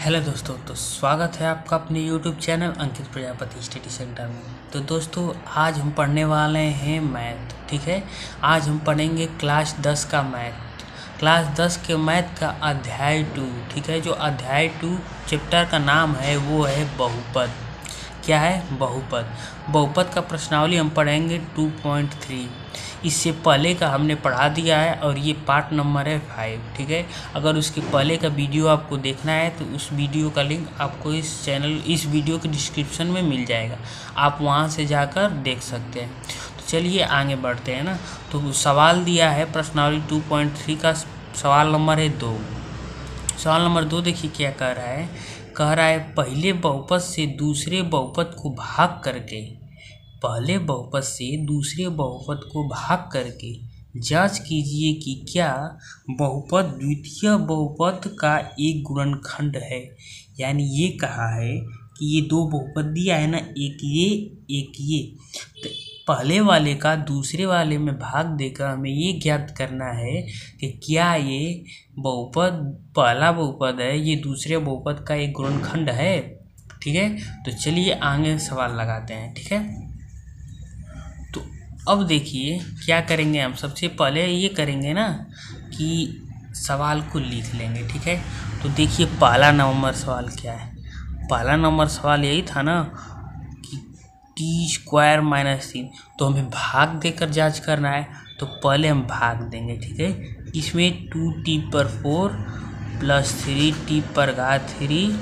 Hello दोस्तों, तो स्वागत है आपका अपने YouTube channel Ankit Prajapati study centre में। तो दोस्तों, आज हम पढ़ने वाले हैं मैथ। ठीक है, आज हम पढ़ेंगे क्लास 10 का मैथ। क्लास 10 के मैथ का अध्याय 2। ठीक है, जो अध्याय 2 चैप्टर का नाम है वो है बहुपद। क्या है? बहुपद। बहुपद का प्रश्नावली हम पढ़ेंगे 2.3। इससे पहले का हमने पढ़ा दिया है और ये पार्ट नंबर है 5। ठीक है, अगर उसके पहले का वीडियो आपको देखना है तो उस वीडियो का लिंक आपको इस वीडियो के डिस्क्रिप्शन में मिल जाएगा, आप वहाँ से जाकर देख सकते हैं। तो चलिए आगे बढ़ते हैं ना। तो सवाल दिया है प्रश्नावली 2.3 का, सवाल नंबर है 2। सवाल नंबर 2 देखिए क्या कह रहा है पहले बहुपद से दूसरे बहुपद को भाग करके, पहले बहुपद से दूसरे बहुपद को भाग करके जांच कीजिए कि क्या बहुपद द्वितीय बहुपद का एक गुणनखंड है। यानी ये कहा है कि ये दो बहुपद दिया है ना, एक ये, तो पहले वाले का दूसरे वाले में भाग देकर हमें ये ज्ञात करना है कि क्या ये बहुपद, पहला बहुपद है, ये दूसरे बहुपद का एक गुणनखंड है। ठीक है, तो चलिए आगे सवाल लगाते हैं। ठीक है, तो अब देखिए क्या करेंगे हम। सबसे पहले ये करेंगे ना कि सवाल को लिख लेंगे। ठीक है, तो देखिए पहला नंबर सवाल क्या है। पहला नंबर सवाल यही था ना कि t² - 3, तो हमें भाग देकर जांच करना है। तो पहले हम भाग देंगे। ठीक है, इसमें 2t/4 + 3t/3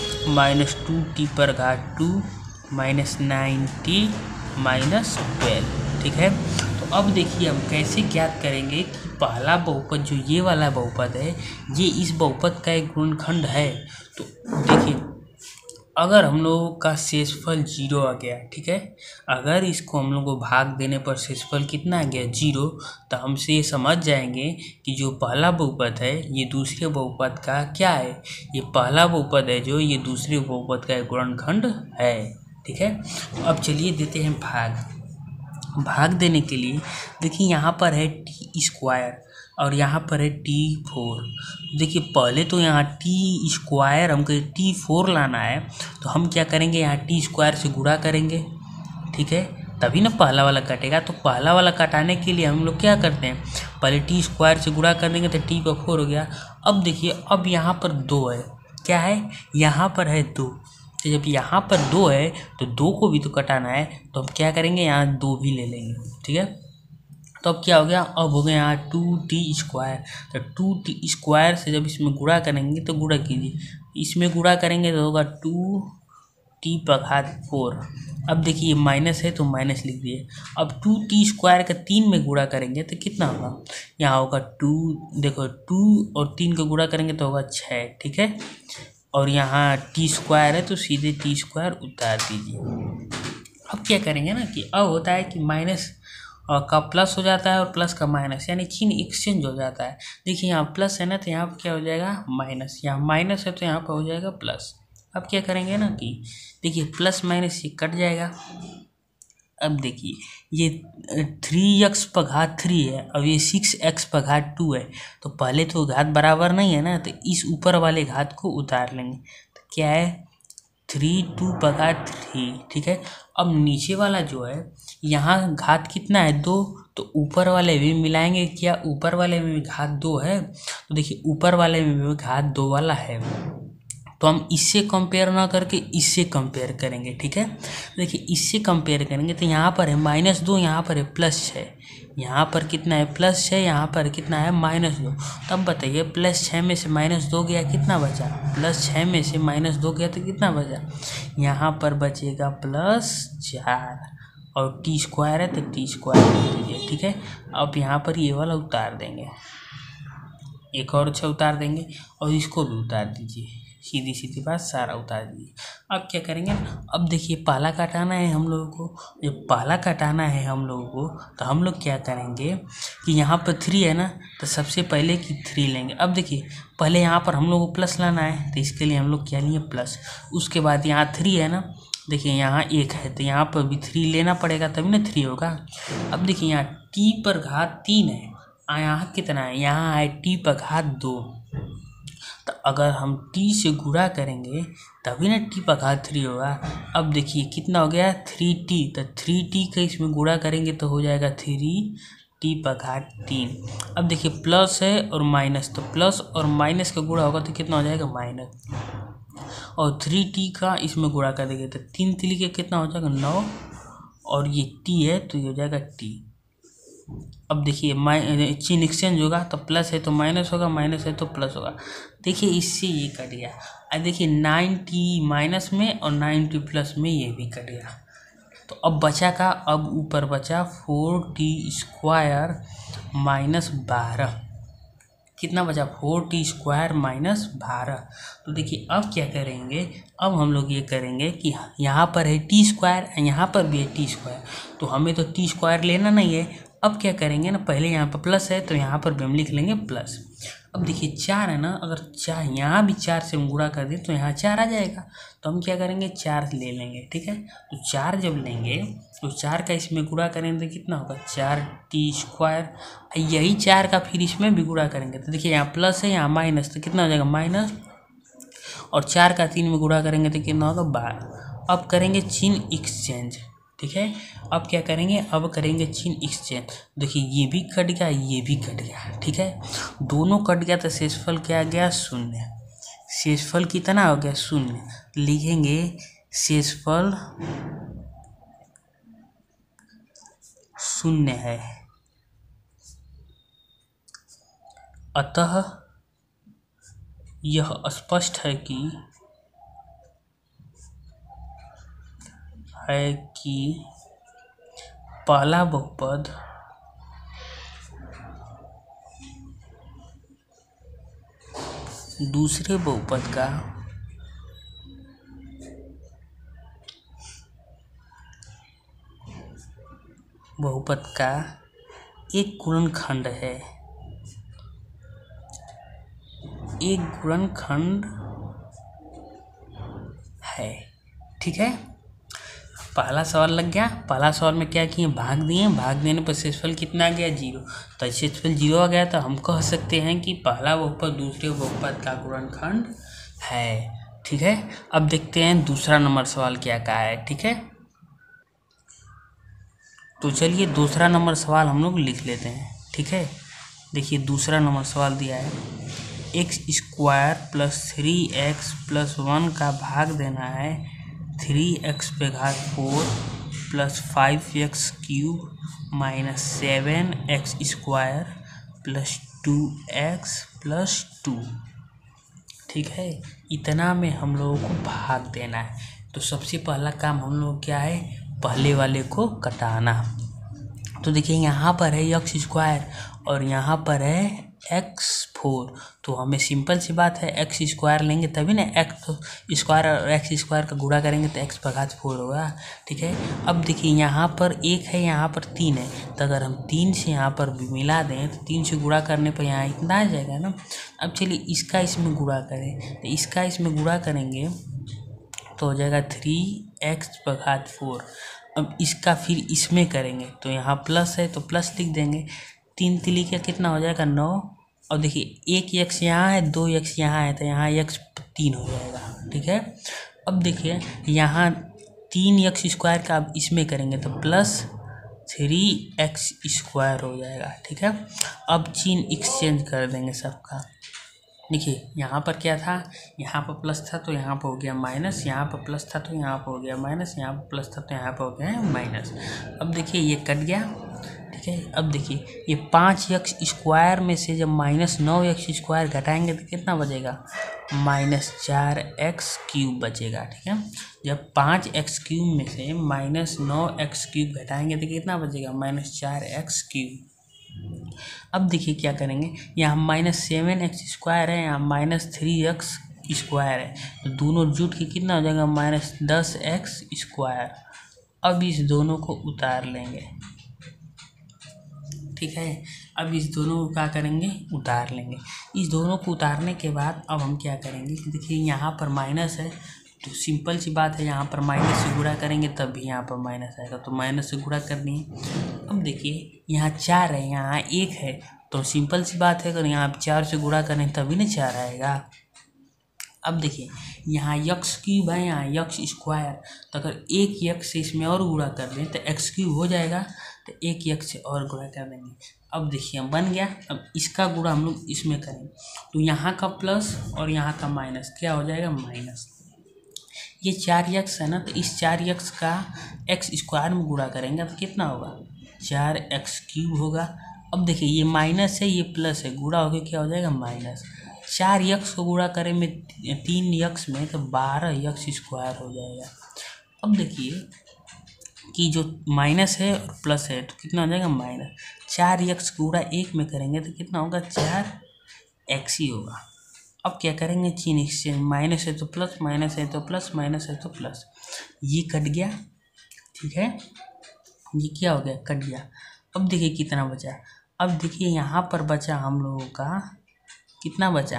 -2t/2 -9t -12। ठीक है, तो अब देखिए हम कैसे ज्ञात करेंगे कि पहला बहुपद जो ये वाला बहुपद है ये इस बहुपद का एक गुणनखंड है। तो देखिए अगर हम लोगों का शेषफल 0 आ गया, ठीक है, अगर इसको हम लोग को भाग देने पर शेषफल कितना आ गया 0, तो हमसे ये समझ जाएंगे कि जो पहला बहुपद है ये दूसरे बहुपद का क्या है, ये पहला बहुपद है जो ये दूसरे बहुपद का एक गुणनखंड है। ठीक है, अब चलिए देते हैं भाग देने के लिए। देखिए यहाँ पर है t² और यहाँ पर है t4। देखिए पहले तो यहाँ t² हमको t4 लाना है, तो हम क्या करेंगे, यहाँ t² से गुणा करेंगे। ठीक है, तभी ना पहला वाला कटेगा। तो पहला वाला कटाने के लिए हम लोग क्या करते हैं, पहले t² से गुणा कर देंगे तो t/4 हो गया। अब देखिए अब यहाँ पर 2 है, क्या है, यहाँ पर है 2। तो जब यहाँ पर 2 है तो 2 को भी तो कटाना है, तो हम क्या करेंगे, यहाँ 2 भी ले लेंगे। ठीक है, तो अब क्या हो गया, अब हो गया यहाँ 2t²। तो 2t² से जब इसमें गुणा करेंगे तो गुणा कीजिए, इसमें गुणा करेंगे तो होगा 2t/4। अब देखिए माइनस है तो माइनस लिख दिए। अब 2t² का 3 में गुणा करेंगे तो कितना होगा, यहाँ होगा 2, देखो 2 और 3 को गुणा करेंगे तो होगा 6। ठीक है, और यहाँ t² है तो सीधे t² उतार दीजिए। अब क्या करेंगे ना कि अब होता है कि माइनस का प्लस हो जाता है और प्लस का माइनस, यानी चिन्ह एक्सचेंज हो जाता है। देखिए यहाँ प्लस है ना तो यहाँ पर क्या हो जाएगा माइनस, यहाँ माइनस है तो यहाँ पर हो जाएगा प्लस। अब क्या करेंगे ना कि देखिए प्लस माइनस ये कट जाएगा। अब देखिए ये 3x/3 है और ये 6x/2 है, तो पहले तो घात बराबर नहीं है ना, तो इस ऊपर वाले घात को उतार लेंगे। तो क्या है 3/2। ठीक है, अब नीचे वाला जो है यहाँ घात कितना है 2, तो ऊपर वाले भी मिलाएंगे। क्या ऊपर वाले में भी घात 2 है, तो देखिए ऊपर वाले में भी घात 2 वाला है, तो हम इससे कंपेयर ना करके इससे कंपेयर करेंगे। ठीक है, देखिए इससे कंपेयर करेंगे तो यहाँ पर है -2, यहाँ पर है +6, यहाँ पर कितना है +6, यहाँ पर कितना है -2। तब बताइए +6 में से -2 गया कितना बचा, +6 में से -2 गया तो कितना बचा, यहाँ पर बचेगा +4 और t² है तो t² लिख दीजिए। ठीक है, अब यहाँ पर ये वाला उतार देंगे, एक और अच्छा उतार देंगे और इसको भी उतार दीजिए, सीधी सीधी बात सारा उतार दीजिए। अब क्या करेंगे, अब देखिए पहला कटाना है हम लोगों को, जब पहला कटाना है हम लोगों को तो हम लोग क्या करेंगे कि यहाँ पर 3 है ना, तो सबसे पहले कि 3 लेंगे। अब देखिए पहले यहाँ पर हम लोग को प्लस लाना है, तो इसके लिए हम लोग क्या लिए प्लस। उसके बाद यहाँ 3 है ना, देखिए यहाँ 1 है तो यहाँ पर भी 3 लेना पड़ेगा तभी ना 3 होगा। अब देखिए यहाँ t/3 है, यहाँ कितना है, यहाँ है t/2। तो अगर हम t से गुणा करेंगे तभी ना t पर घात 3 होगा। अब देखिए कितना हो गया 3t, तो 3t का इसमें गुणा करेंगे तो हो जाएगा 3t पर घात 3। अब देखिए प्लस है और माइनस, तो प्लस और माइनस का गुणा होगा तो कितना हो जाएगा माइनस, और 3t का इसमें गुणा कर देंगे तो 3 3 के कितना हो जाएगा 9, और ये t है तो ये हो जाएगा t। अब देखिए चिन्ह एक्सचेंज होगा तो प्लस है तो माइनस होगा, माइनस है तो प्लस होगा। देखिए इससे ये कट गया। अब देखिए 9t माइनस में और 9t प्लस में ये भी कट गया। तो अब बचा का, अब ऊपर बचा 4t स्क्वायर माइनस 12। कितना बचा 4t स्क्वायर माइनस 12। तो देखिए अब क्या करेंगे, अब हम लोग ये करेंगे कि यहाँ पर है टी स्क्वायर, यहाँ पर भी है टी स्क्वायर, तो हमें तो टी स्क्वायर लेना नहीं है। अब क्या करेंगे ना, पहले यहाँ पर प्लस है तो यहाँ पर भी हम लिख लेंगे प्लस। अब देखिए 4 है ना, अगर 4 यहाँ भी 4 से हम गुणा कर दें तो यहाँ 4 आ जाएगा, तो हम क्या करेंगे 4 ले लेंगे। ठीक है, तो 4 जब लेंगे तो 4 का इसमें गुणा करेंगे तो कितना होगा 4t स्क्वायर। यही 4 का फिर इसमें भी गुणा करेंगे तो देखिए यहाँ प्लस है यहाँ माइनस, तो कितना हो जाएगा माइनस, और 4 का 3 में गुणा करेंगे तो कितना होगा 12। अब करेंगे चिन्ह एक्सचेंज। ठीक है, अब क्या करेंगे, अब करेंगे चिन्ह एक्सचेंज। देखिए ये भी कट गया, ये भी कट गया। ठीक है, दोनों कट गया तो शेषफल क्या आ गया 0। शेषफल कितना हो गया 0। लिखेंगे शेषफल 0 है, अतः यह स्पष्ट है कि पहला बहुपद दूसरे बहुपद का एक गुणनखंड है, एक गुणनखंड है। ठीक है, पहला सवाल लग गया। पहला सवाल में क्या किए, भाग दिए, भाग देने पर शेषफल कितना आ गया 0, तो शेषफल 0 आ गया, तो हम कह सकते हैं कि पहला बहुपद दूसरे बहुपद का गुणनखंड है। ठीक है, अब देखते हैं दूसरा नंबर सवाल क्या कहा है। ठीक है, तो चलिए दूसरा नंबर सवाल हम लोग लिख लेते हैं। ठीक है, देखिए दूसरा नंबर सवाल दिया है x square plus 3x plus 1 का भाग देना है 3x पे घात 4 plus 5x cube minus 7x square plus 2x plus 2। ठीक है, इतना में हम लोगों को भाग देना है। तो सबसे पहला काम हम लोग क्या है, पहले वाले को कटाना। तो देखिए यहाँ पर है x स्क्वायर और यहाँ पर है x4, तो हमें सिंपल सी बात है x स्क्वायर लेंगे तभी ना, x स्क्वायर और x स्क्वायर का गुणा करेंगे तो x पर घात 4 होगा। ठीक है, अब देखिए यहाँ पर 1 है, यहाँ पर 3 है, तो अगर हम 3 से यहाँ पर भी मिला दें तो 3 से गुणा करने पर यहाँ इतना आ जाएगा ना। अब चलिए इसका इसमें गुणा करें, तो इसका इसमें गुणा करेंगे तो हो जाएगा 3x पर घात 4। अब इसका फिर इसमें करेंगे तो यहाँ प्लस है तो प्लस लिख देंगे, 3 3 का कितना हो जाएगा 9, और देखिए 1 x यहाँ है 2 x यहाँ है तो यहाँ x 3 हो जाएगा। ठीक है, अब देखिए यहाँ 3x स्क्वायर का अब इसमें करेंगे तो प्लस 3x स्क्वायर हो जाएगा। ठीक है, अब चिन्ह एक्सचेंज कर देंगे सबका। देखिए यहाँ पर क्या था, यहाँ पर प्लस था तो यहाँ पर हो गया माइनस, यहाँ पर प्लस था तो यहाँ पर हो गया माइनस, यहाँ पर प्लस था तो यहाँ पर हो गया माइनस। अब देखिए ये कट गया। ठीक है, अब देखिए ये 5x स्क्वायर में से जब माइनस 9x स्क्वायर घटाएंगे तो कितना बचेगा माइनस 4x क्यूब बचेगा। ठीक है, जब 5x क्यूब में से माइनस 9x क्यूब घटाएंगे तो कितना बचेगा माइनस 4x क्यूब। अब देखिए क्या करेंगे, यहाँ माइनस 7x स्क्वायर है, यहाँ माइनस 3x स्क्वायर है, तो दोनों जुट के कितना हो जाएगा माइनस 10x स्क्वायर। अब इस दोनों को उतार लेंगे। ठीक है, अब इस दोनों को क्या करेंगे उतार लेंगे। इस दोनों को उतारने के बाद अब हम क्या करेंगे कि देखिए यहाँ पर माइनस है तो सिंपल सी बात है, यहाँ पर माइनस से गुणा करेंगे तब भी यहाँ पर माइनस आएगा, तो माइनस से गुणा करनी है। अब देखिए यहाँ 4 है, यहाँ 1 है, तो सिंपल सी बात है अगर यहाँ 4 से गुणा करें तभी ना 4 आएगा। अब देखिए यहाँ यक्स क्यूब है, यहाँ यक्स स्क्वायर, तो अगर एक यक्स से इसमें और गुणा कर दें तो एक्स क्यूब हो जाएगा, तो एक यक्स से और गुणा कर देंगे। अब देखिए बन गया। अब इसका गुणा हम लोग इसमें करेंगे तो यहाँ का प्लस और यहाँ का माइनस क्या हो जाएगा, माइनस। ये 4x है ना, तो इस 4x का एक्स स्क्वायर में गुणा करेंगे तो कितना होगा, 4x क्यूब होगा। अब देखिए ये माइनस है, ये प्लस है, गुणा होकर क्या हो जाएगा, माइनस। 4x को गुणा करें में 3x में तो 12x स्क्वायर हो जाएगा। अब देखिए कि जो माइनस है और प्लस है तो कितना हो जाएगा, माइनस। 4x गुणा 1 में करेंगे तो कितना होगा, 4x ही होगा। अब क्या करेंगे, चिन्ह एक्सचेंज, माइनस है तो प्लस, माइनस है तो प्लस, माइनस है तो प्लस, ये कट गया। ठीक है, ये क्या हो गया, कट गया। अब देखिए कितना बचा। अब देखिए यहाँ पर बचा हम लोगों का कितना बचा,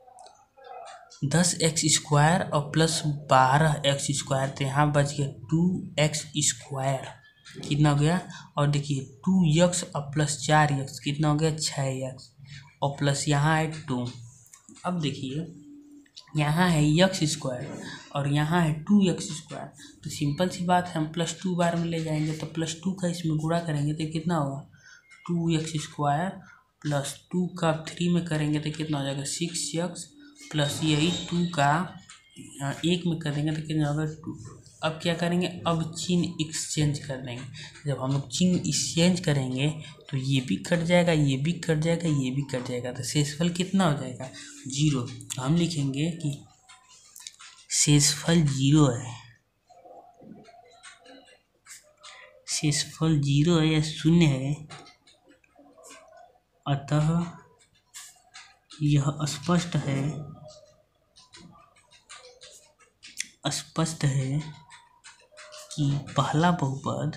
10x स्क्वायर और प्लस 12x स्क्वायर, तो यहाँ बच गया 2x स्क्वायर, कितना हो गया। और देखिए 2x और प्लस 4x कितना हो गया, 6x, और प्लस यहाँ है 2। अब देखिए यहाँ है x स्क्वायर और यहाँ है 2x स्क्वायर, तो सिंपल सी बात है हम प्लस 2 बार में ले जाएंगे, तो प्लस 2 का इसमें गुणा करेंगे तो कितना होगा, 2x स्क्वायर प्लस 2 का 3 में करेंगे तो कितना हो जाएगा, 6x प्लस यही 2 का 1 में करेंगे तो कितना होगा, 2। अब क्या करेंगे, अब चिन्ह एक्सचेंज कर देंगे। जब हम लोग चिन्ह एक्सचेंज करेंगे तो ये भी कट जाएगा, ये भी कट जाएगा, ये भी कट जाएगा, तो शेषफल कितना हो जाएगा, 0। हम लिखेंगे कि शेषफल 0 है, शेषफल 0 है या शून्य है, अतः यह स्पष्ट है कि पहला बहुपद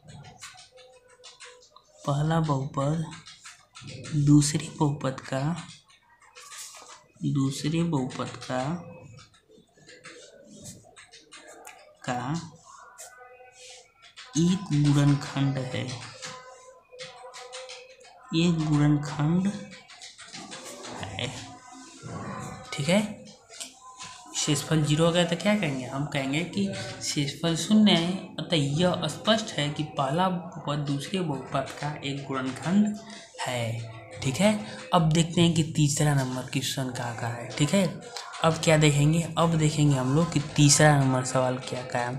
दूसरे बहुपद का एक गुणनखंड है, ठीक है। शेषफल 0 हो गया तो क्या कहेंगे, हम कहेंगे कि शेषफल 0 है, अतः यह स्पष्ट है कि पहला बहुपद दूसरे बहुपद का एक गुणनखंड है। ठीक है, अब देखते हैं कि तीसरा नंबर क्वेश्चन कहाँ है। ठीक है, अब क्या देखेंगे, अब देखेंगे हम लोग कि तीसरा नंबर सवाल क्या है।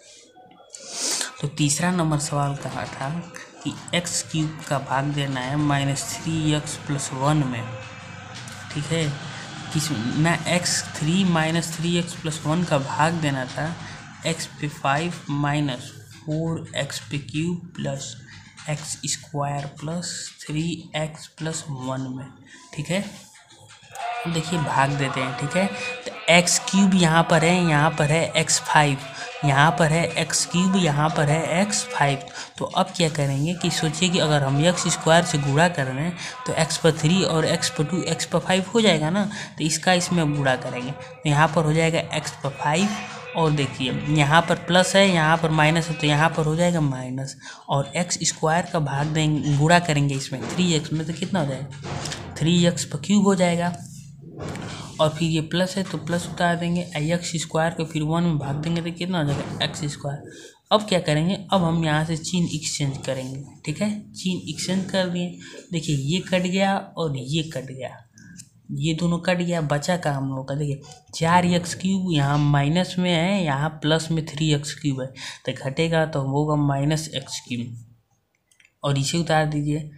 तो तीसरा नंबर सवाल कहा था कि x क्यूब का भाग देना है -3x + 1 में। ठीक है, किस ना x3 - 3x + 1 का भाग देना था x पे 5 - 4x पे cube plus x square plus 3x + 1 में। ठीक है, देखिए भाग देते हैं। ठीक है, तो x क्यूब यहाँ पर है, यहाँ पर है x5, यहाँ पर है x क्यूब, यहाँ पर है x5। तो अब क्या करेंगे कि सोचिए कि अगर हम x स्क्वायर से गुणा कर रहे हैं तो x पर 3 और x पर 2 x पर 5 हो जाएगा ना, तो इसका इसमें गुणा करेंगे तो यहाँ पर हो जाएगा x पर 5, और देखिए यहाँ पर प्लस है, यहाँ पर माइनस है, तो यहाँ पर हो जाएगा माइनस, और x स्क्वायर का भाग देंगे, गुणा करेंगे इसमें 3x में, तो कितना हो जाएगा, 3x पर क्यूब हो जाएगा, और फिर ये प्लस है तो प्लस उतार देंगे, x स्क्वायर को फिर 1 में भाग देंगे तो कितना हो जाएगा, x स्क्वायर। अब क्या करेंगे, अब हम यहाँ से चिन्ह एक्सचेंज करेंगे। ठीक है, चिन्ह एक्सचेंज कर दिए, देखिए ये कट गया और ये कट गया, ये दोनों कट गया, बचा का हम लोग का देखिए 4x क्यूब, यहाँ माइनस में है, यहाँ प्लस में 3x क्यूब है, तो घटेगा तो होगा -x क्यूब, और इसे उतार दीजिए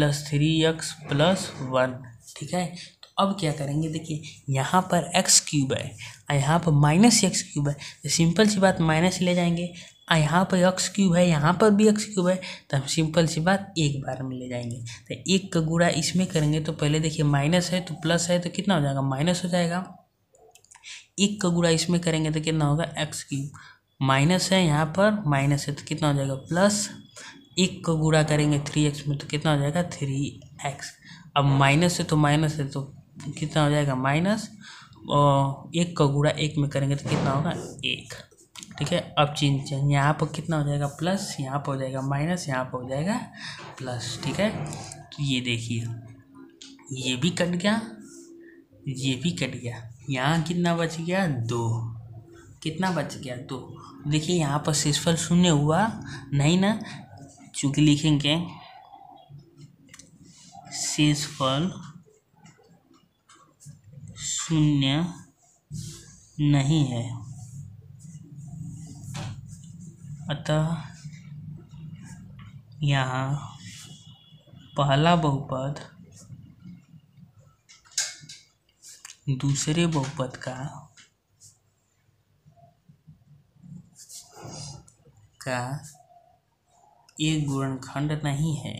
+3x + 1। ठीक है, अब क्या करेंगे, देखिए यहाँ पर x क्यूब है और यहाँ पर -x क्यूब है, तो सिंपल सी बात माइनस ले जाएंगे, और यहाँ पर x क्यूब है, यहाँ पर भी x क्यूब है, तो हम सिंपल सी बात एक बार में ले जाएंगे। तो एक का गुणा इसमें करेंगे तो पहले देखिए माइनस है तो प्लस है तो कितना हो जाएगा, माइनस हो जाएगा। एक का गुणा इसमें करेंगे तो कितना होगा, x क्यूब, माइनस है यहाँ पर, माइनस है तो कितना हो जाएगा, प्लस। एक का गुणा करेंगे 3x में तो कितना हो जाएगा, 3x। अब माइनस है तो कितना हो जाएगा, माइनस, और एक का गुणा 1 में करेंगे तो कितना होगा, 1। ठीक है, अब चिन्ह चेंज, यहाँ पर कितना हो जाएगा, प्लस, यहाँ पर हो जाएगा माइनस, यहाँ पर हो जाएगा प्लस। ठीक है, तो ये देखिए ये भी कट गया, ये भी कट गया, यहाँ कितना बच गया 2, कितना बच गया 2। देखिए यहाँ पर शेषफल शून्य हुआ नहीं ना, चूंकि लिखेंगे शेषफल शून्य नहीं है, अतः यहाँ पहला बहुपद दूसरे बहुपद का एक गुणनखंड नहीं है,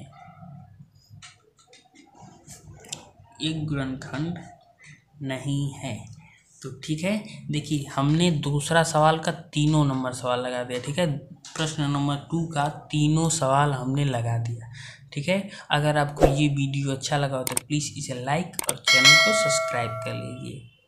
एक गुणनखंड नहीं है। तो ठीक है, देखिए हमने दूसरा सवाल का 3 नंबर सवाल लगा दिया। ठीक है, प्रश्न नंबर 2 का 3 सवाल हमने लगा दिया। ठीक है, अगर आपको ये वीडियो अच्छा लगा हो तो प्लीज़ इसे लाइक और चैनल को सब्सक्राइब कर लीजिए।